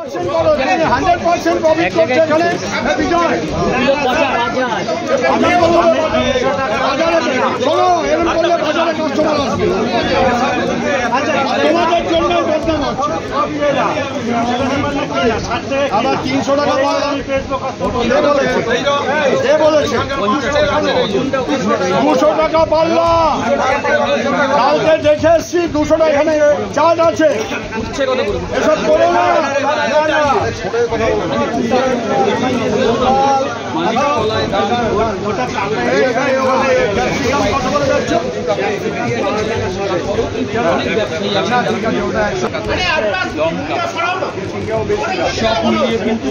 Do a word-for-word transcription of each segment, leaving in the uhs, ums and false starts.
Hundred percent profit করছে এখানে বিজয়। আমি বলবো বাজারে শোনো, এরকম করলে বাজারে কাস্টমার আসবে, তোমাদের জন্য বদনাম হচ্ছে। আবার তিনশো টাকা বলেছে, দুশো টাকা পারলাম কালকে দেখে এসছি, দুশো টাকা এখানে চার্জ আছে, এসব করো না। সব মিলিয়ে কিন্তু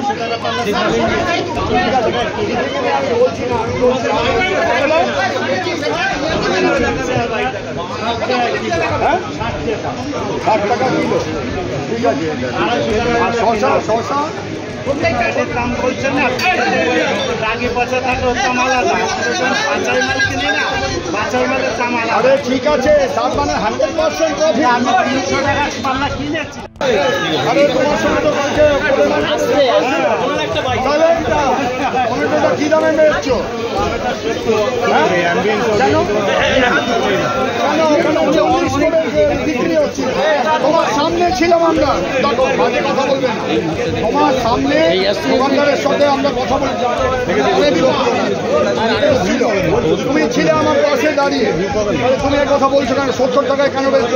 ষাট টাকা কিলো, ঠিক আছে। শশা শশা দাম বলছেন না, আগে পয়সা থাকলে দাম আলাদা, বাঁচাই মাল কিনি না, বাঁচাই মালের দাম আলাদা। আরে ঠিক আছে, তার মানে হান্ড্রেড পার্সেন্ট প্রফিট। আমি তিনশো টাকা পাল্লা কিনেছি। আরে তোমার সঙ্গে তো কালকে তাহলে টমেটোটা কি দামে বেচছো? বিক্রি হচ্ছে, তোমার সামনে ছিলাম আমরা, বাজে কথা বলবে না, তোমার সামনে দোকানদারের সাথে আমরা কথা বলছি, তুমি ছিলে আমার পাশে দাঁড়িয়ে, তুমি এই কথা বলছো কেন? সত্তর টাকায় কেন বেচছো?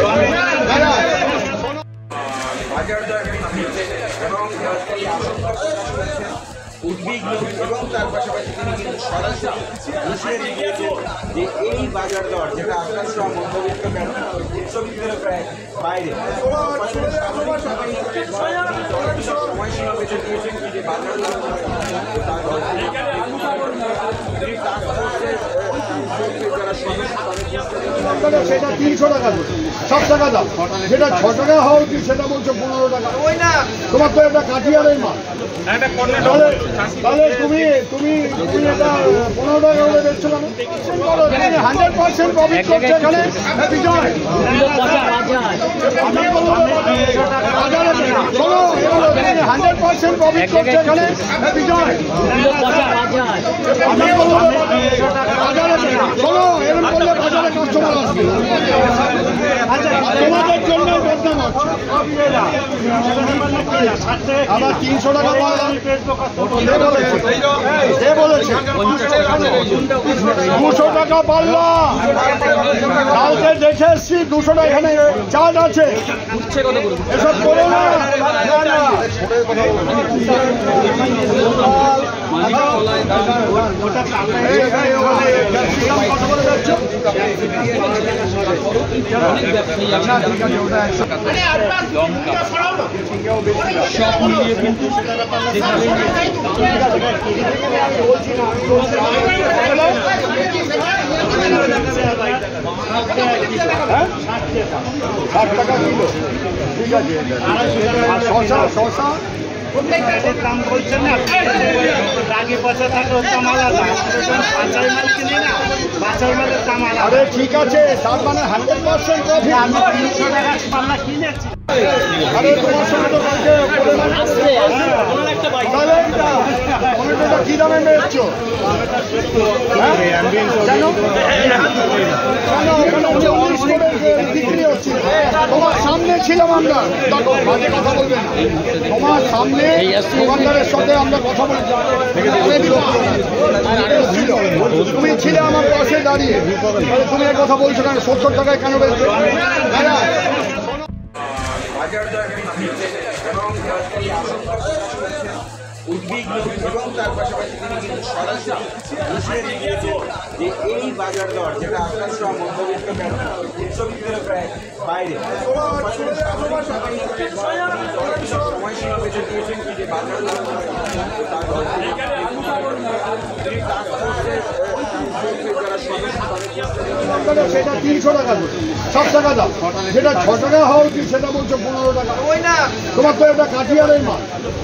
উদ্বিগ্ন এবং তার পাশাপাশি তিনি কিন্তু সরাসরি হুঁশিয়ারি দিয়েছেন যে এই বাজার দর যেটা আপনার সব মধ্যবিত্ত উচ্চবিত্তের প্রায় বাইরে, সময়সীমা বেঁচে দিয়েছেন যে বাজার দর সেটা তিনশো টাকা সব টাকা দাও, যেটা ছ টাকা হওয়া উচিত সেটা বলছো পনেরো টাকা। তোমার তো এটা কাঠিয়ারের মাল, তাহলে তুমি তুমি তুমি এটা পনেরো টাকা করে বেচছো কেন? হান্ড্রেড পার্সেন্ট প্রফিট করছে এখানে বিজয়। আমি বলবো বাজারে শোনো, হান্ড্রেড পার্সেন্ট প্রফিট করছে এখানে বিজয়। আমি বলবো বাজারে শোনো, এরকম করলে বাজারে কাস্টমার আসবে, তোমাদের জন্য বদনাম হচ্ছে। আবার তিনশো টাকা বলেছে, দুশো টাকা পারলাম কালকে দেখে এসছি, দুশো টাকা এখানে চার্জ আছে, এসব করো না। সব মিলিয়ে কিন্তু ষাট টাকা কিলো, ঠিক আছে। শশা শশা দাম বলছেন না, আগে পয়সা থাকলে দাম আলাদা, বাঁচাই মাল কিনি না, বাঁচাই মালের দাম আলাদা। আরে ঠিক আছে, তার মানে হান্ড্রেড পার্সেন্ট প্রফিট। আমি তিনশো টাকা পাল্লা কিনেছি। আরে তোমার সঙ্গে তো কালকে তাহলে টমেটোটা কি দামে বেচছো? বিক্রি হচ্ছে, তোমার সামনে ছিলাম আমরা, বাজে কথা বলবে না, তোমার সামনে দোকানদারের সাথে আমরা কথা বলছি, তুমি ছিলে আমার পাশে দাঁড়িয়ে, তুমি এই কথা বলছো কেন? সত্তর টাকায় কেন বেচছো? বাজার দর এবং উদ্বিগ্ন এবং তার পাশাপাশি তিনি কিন্তু সরাসরি হুঁশিয়ারি দিয়েছেন যে এই বাজার দর যেটা আপনার সব মধ্যবিত্ত উচ্চবিত্তের প্রায় বাইরে, সময়সীমা বেঁচে দিয়েছেন যে বাজার দর সেটা তিনশো টাকা সব টাকা দাও, যেটা ছ টাকা হওয়া উচিত সেটা বলছো পনেরো টাকা। তোমার তো এটা কাঠিয়ারের মাল,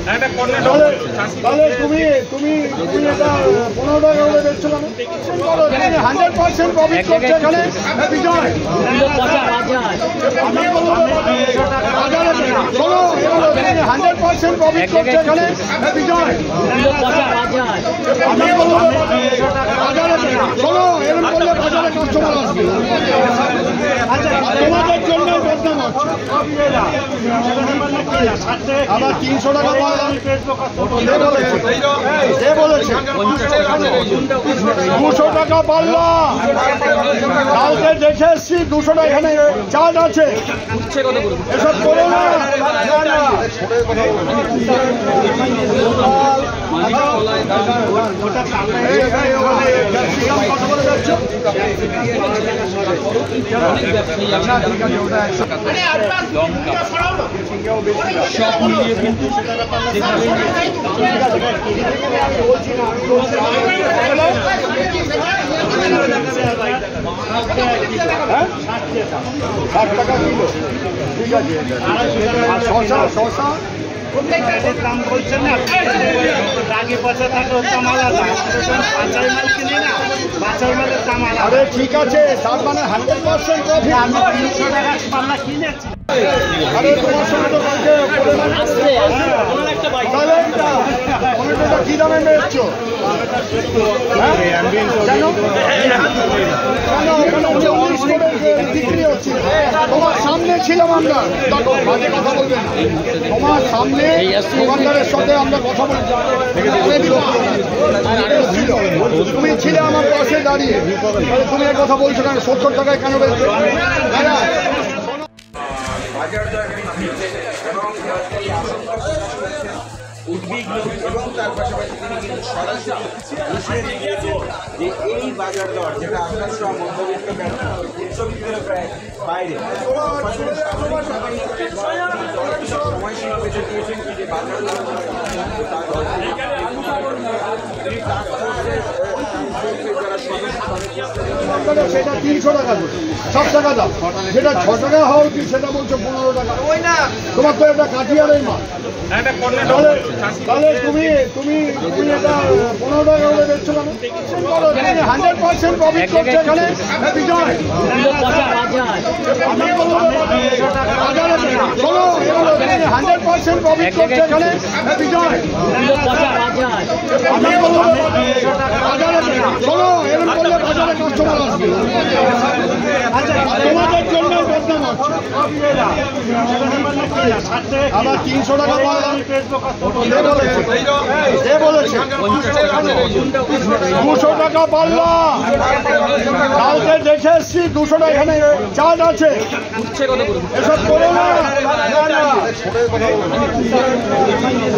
তাহলে তুমি তুমি তুমি এটা পনেরো টাকা করে বেচছো কেন? হান্ড্রেড পার্সেন্ট প্রফিট করছে এখানে বিজয়। আমি বলবো বাজারে শোনো, হান্ড্রেড পার্সেন্ট পার্সেন্ট প্রফিট করছে এখানে বিজয়। আমি বলবো বাজারে শোনো, এরকম করলে বাজারে কাস্টমার আসবে, তোমাদের জন্য বদনাম হচ্ছে। আবার তিনশো টাকা বলেছে, দুশো টাকা পাল্লা। কালকে দেখে এসছি দুশো টাকা এখানে চার্জ আছে, এসব করো না। সব মিলিয়ে কিন্তু ষাট টাকা কিলো, ঠিক আছে। শশা শশা প্যাটের দাম বলছেন না, রাগে পয়সা থাকলে ওর দাম আলাদা। বাছাই মাল কিনি না, বাছাই মালের দাম আলাদা। আরে ঠিক আছে, তার মানে হান্ড্রেড পার্সেন্ট প্রফিট। আমি তিনশো টাকা পাল্লা কিনেছি। আরে তোমার সঙ্গে তো কালকে তাহলে টমেটোটা কি দামে বেচছো? কেন চল্লিশ করে বিক্রি হচ্ছে? তোমার সামনে ছিলাম আমরা, দেখো বাজে কথা বলবে না। তোমার সামনে দোকানদারের সাথে আমরা কথা বলছি, তুমি ছিলে আমার পাশে দাঁড়িয়ে, তুমি এক কথা বলছো কেন? সত্তর টাকায় কেন বেচছো? বাজার দর বৃদ্ধিতে এবং উদ্বিগ্ন এবং তার পাশাপাশি তিনি কিন্তু সরাসরি ঘোষণা দিয়েছেন যে এই বাজার দর যেটা আপনার সহ মধ্যবিত্ত উচ্চবিত্তের প্রায় বাইরে সময়সীমা বেঁচে দিয়েছেন যে বাজার দর সেটা তিনশো টাকা সব টাকা দাম, যেটা ছ টাকা হওয়া উচিত সেটা বলছো পনেরো টাকা। তোমার তো এটা কাঠিয়ারের মাল, তাহলে তুমি তুমি তুমি এটা পনেরো টাকা করে বেচছো কেন? হান্ড্রেড পার্সেন্ট প্রফিট করছে এখানে বিজয়। আমি বলবো বাজারে শোনো, হান্ড্রেড পার্সেন্ট প্রফিট করছে এখানে বিজয়। আমি বলবো বাজারে শোনো, এরকম করলে বাজারে কাস্টমার আসবে, তোমাদের জন্য বদনাম হচ্ছে। আবার তিনশো টাকা বলেছে, দুশো টাকা পাল্লা। কালকে দেখে এসছি দুশো টাকা এখানে চার্জ আছে, এসব করো না।